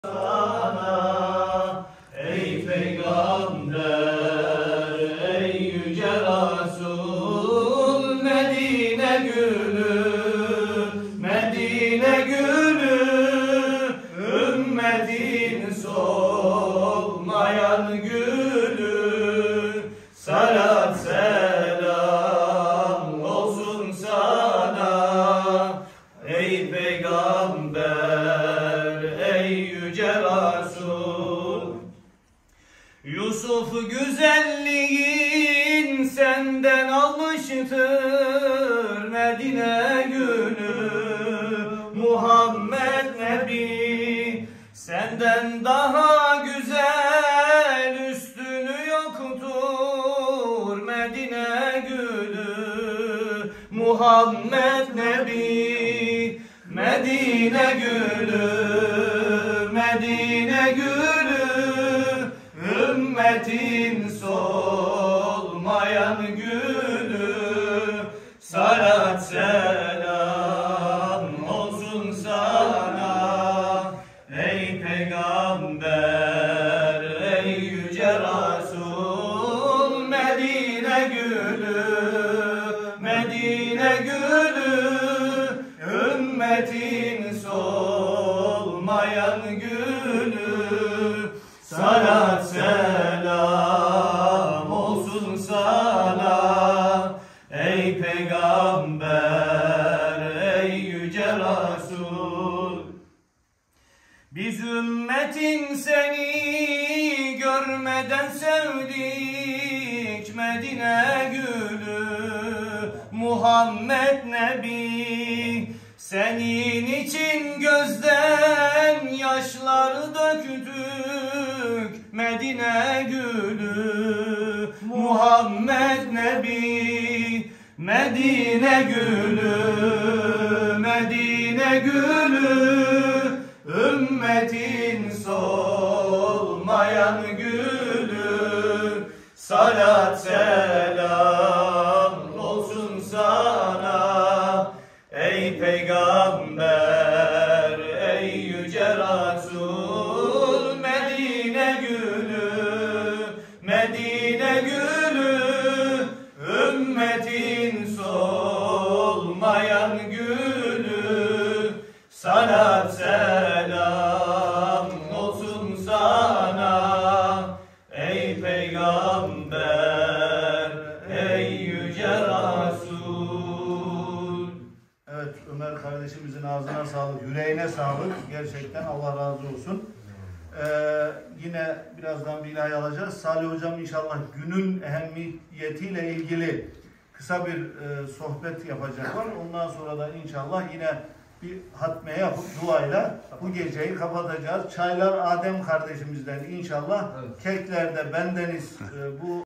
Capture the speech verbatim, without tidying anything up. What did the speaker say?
sana ey peygamber, ey yüce Resul, Medine gülü, Medine gülü, ümmetin solmayan gülü, salat selam olsun sana ey peygamber, ey yüce Resul. Yusuf güzelliğin senden almıştır Medine gülü, Muhammed Nebi senden daha güzel, üstünü yoktur Medine gülü, Muhammed Nebi. Medine gülü, Medine gülü, ümmetin solmayan gülü, salat selam olsun sana ey peygamber, ey yüce Resul. Medine gülü, Medine gülü, ümmetin solmayan gülü, salat selam olsun sana ey peygamber, ey yüce Resul. Biz ümmetin seni görmeden sevdik Medine gülü, Muhammed Nebi. Senin için gözden yaşlar döktük Medine gülü, Muhammed Nebi. Medine gülü, Medine gülü, ümmetin solmayan gülü, salat selam olsun sana ey peygamber, ey yüce Resul. Medine gülü, Medine gülü, ümmetin solmayan gülü, salat selam olsun sana ey peygamber, ey yüce Resul. Evet, Ömer kardeşimizin ağzına sağlık, yüreğine sağlık. Gerçekten Allah razı olsun. Ee, yine birazdan bir ilahi alacağız. Salih hocam inşallah günün ehemmiyetiyle ilgili kısa bir e, sohbet yapacaklar. Ondan sonra da inşallah yine bir hatme yapıp duayla bu geceyi kapatacağız. Çaylar Adem kardeşimizden inşallah. Evet. Kekler de bendeniz. E, bu